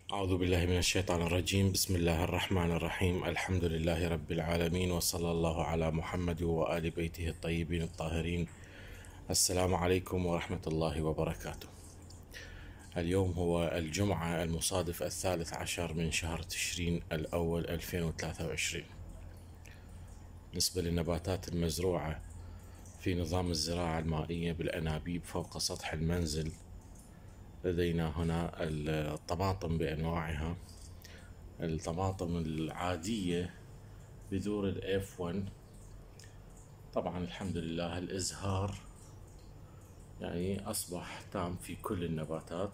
أعوذ بالله من الشيطان الرجيم. بسم الله الرحمن الرحيم. الحمد لله رب العالمين، وصلى الله على محمد وآل بيته الطيبين الطاهرين. السلام عليكم ورحمة الله وبركاته. اليوم هو الجمعة المصادف 13 من شهر تشرين الأول 2023. بالنسبة للنباتات المزروعة في نظام الزراعة المائية بالأنابيب فوق سطح المنزل، لدينا هنا الطماطم بأنواعها. الطماطم العادية بذور الاف 1، طبعا الحمد لله الازهار يعني اصبح تام في كل النباتات.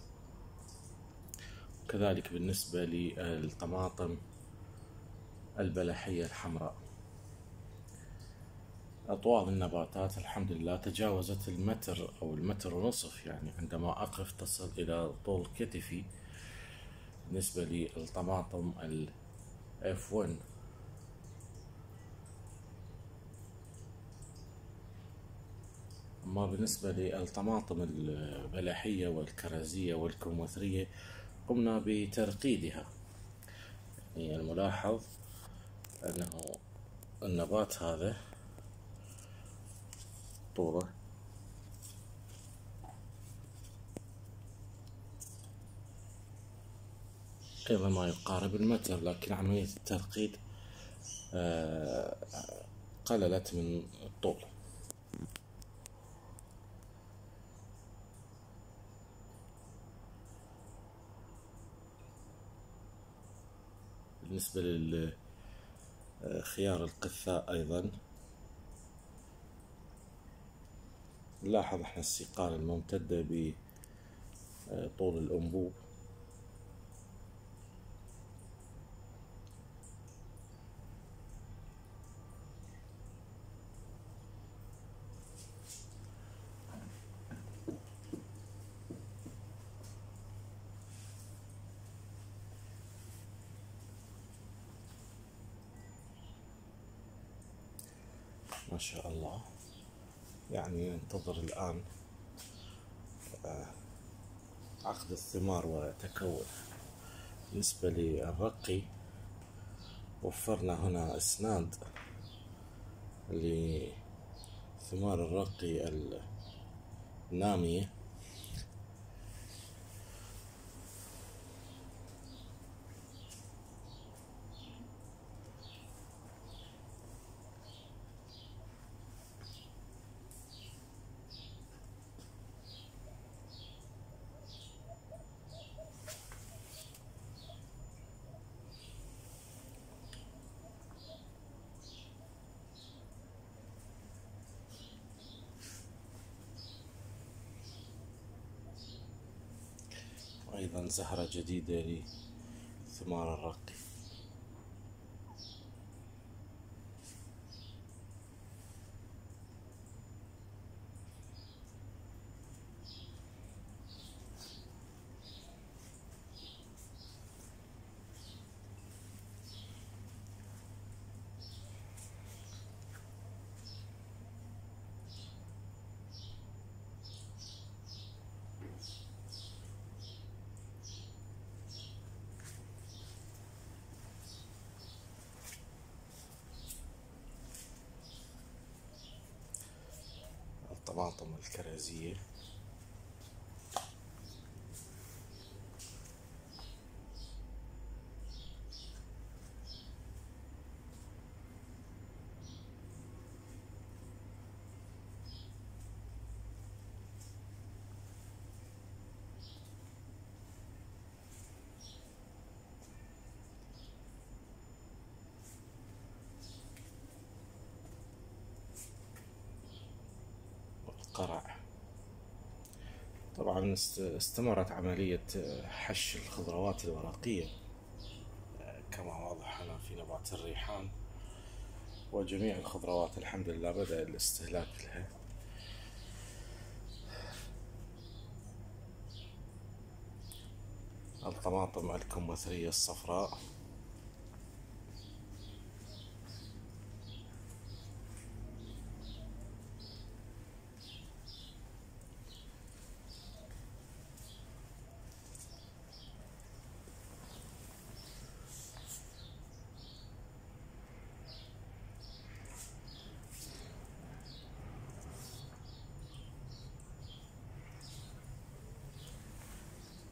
كذلك بالنسبة للطماطم البلحية الحمراء، أطوال النباتات الحمد لله تجاوزت المتر أو المتر ونصف، يعني عندما أقف تصل إلى طول كتفي بالنسبة للطماطم الاف 1. أما بالنسبة للطماطم البلحية والكرزية والكمثرية قمنا بترقيدها. يعني الملاحظ أنه النبات هذا طوله أيضا ما يقارب المتر، لكن عملية الترقيد قللت من الطول. بالنسبة للخيار القثاء أيضا نلاحظ احنا السيقان الممتدة بطول الأنبوب. ما شاء الله. يعني ننتظر الآن عقد الثمار وتكون. بالنسبة للرقي وفرنا هنا إسناد لثمار الرقي النامية. أيضا زهرة جديدة لثمار الرقي. الطماطم الكرزية والقرع. طبعا استمرت عملية حش الخضروات الورقية كما واضح هنا في نبات الريحان، وجميع الخضروات الحمد لله بدأ الاستهلاك لها. الطماطم الكمثرية الصفراء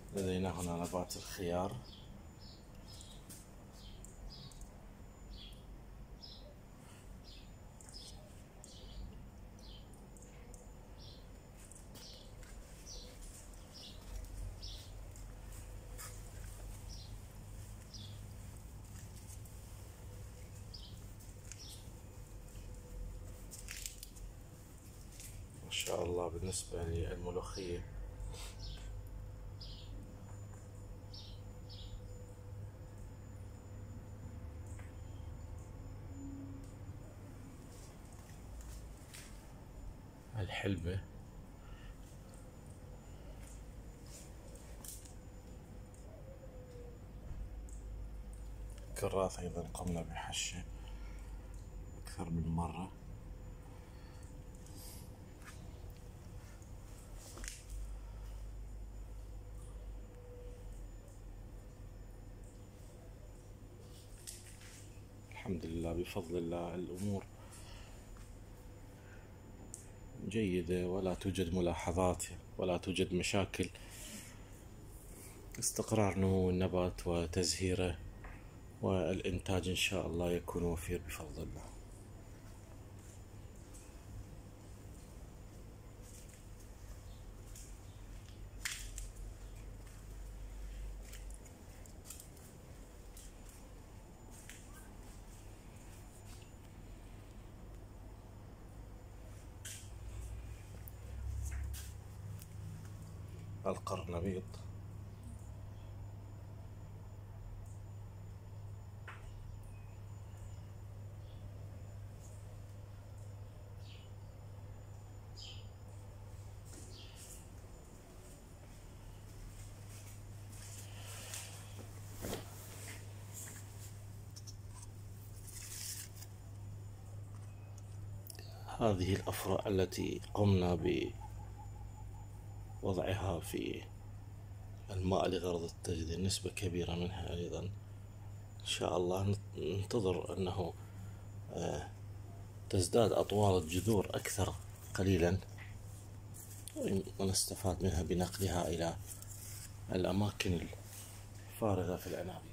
لدينا هنا نبات الخيار. ما شاء الله. بالنسبة للملوخية، الحلبة، كراث أيضا قمنا بحشه أكثر من مرة. الحمد لله بفضل الله الأمور جيدة، ولا توجد ملاحظات ولا توجد مشاكل. استقرار نمو النبات وتزهيره، والإنتاج إن شاء الله يكون وفير بفضل الله. القرنبيط، هذه الأفرع التي قمنا بوضعها في الماء لغرض التجديد، نسبة كبيرة منها أيضا إن شاء الله. ننتظر أنه تزداد أطوال الجذور أكثر قليلا، ونستفاد منها بنقلها إلى الأماكن الفارغة في العنابر.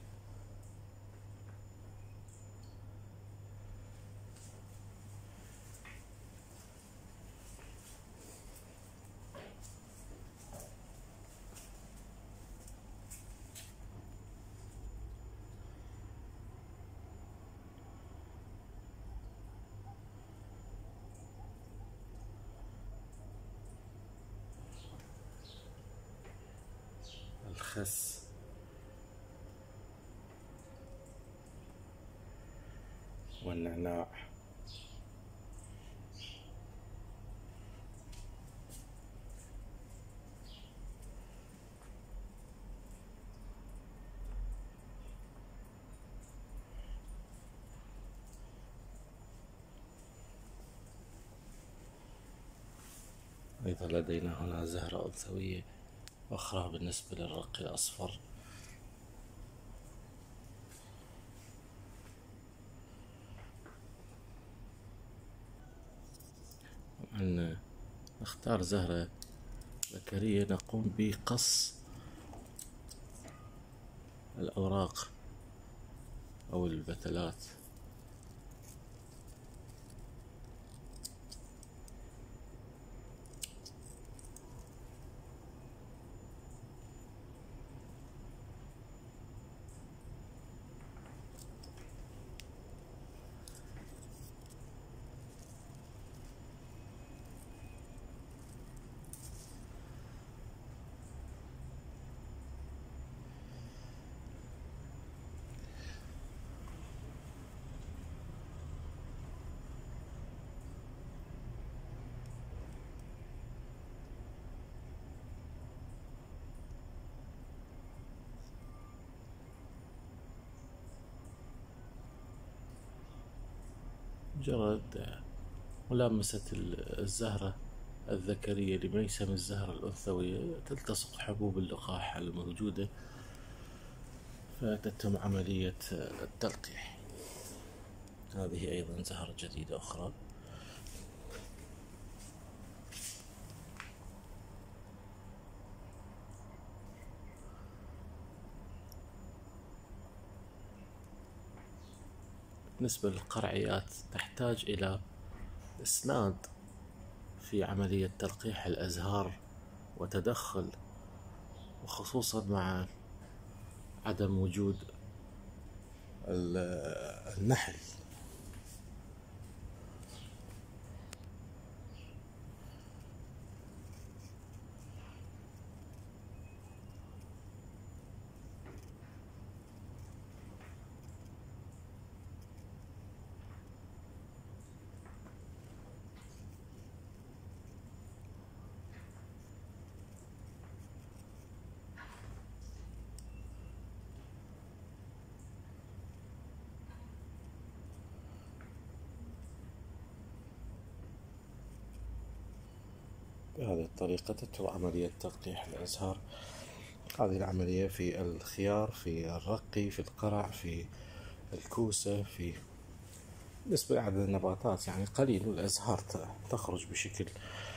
الخس، والنعناع، أيضا لدينا هنا زهرة أنثوية أخرى بالنسبة للرق الأصفر. أن نختار زهرة ذكرية نقوم بقص الأوراق أو البتلات. مجرد ملامسة الزهرة الذكرية لميسم الزهرة الأنثوية تلتصق حبوب اللقاح الموجودة، فتتم عملية التلقيح. هذه أيضا زهرة جديدة أخرى. بالنسبة للقرعيات تحتاج إلى إسناد في عملية تلقيح الأزهار وتدخل، وخصوصا مع عدم وجود النحل. بهذه الطريقة تتم عملية تلقيح الأزهار. هذه العملية في الخيار، في الرقي، في القرع، في الكوسة، في بالنسبة لعدد النباتات يعني قليل، والأزهار تخرج بشكل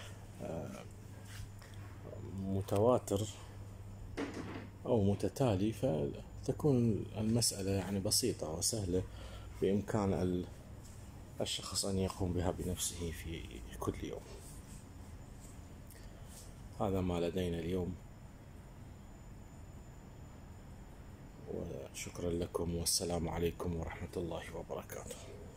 متواتر أو متتالي، فتكون المسألة يعني بسيطة وسهلة، بإمكان الشخص أن يقوم بها بنفسه في كل يوم. هذا ما لدينا اليوم، وشكرا لكم، والسلام عليكم ورحمة الله وبركاته.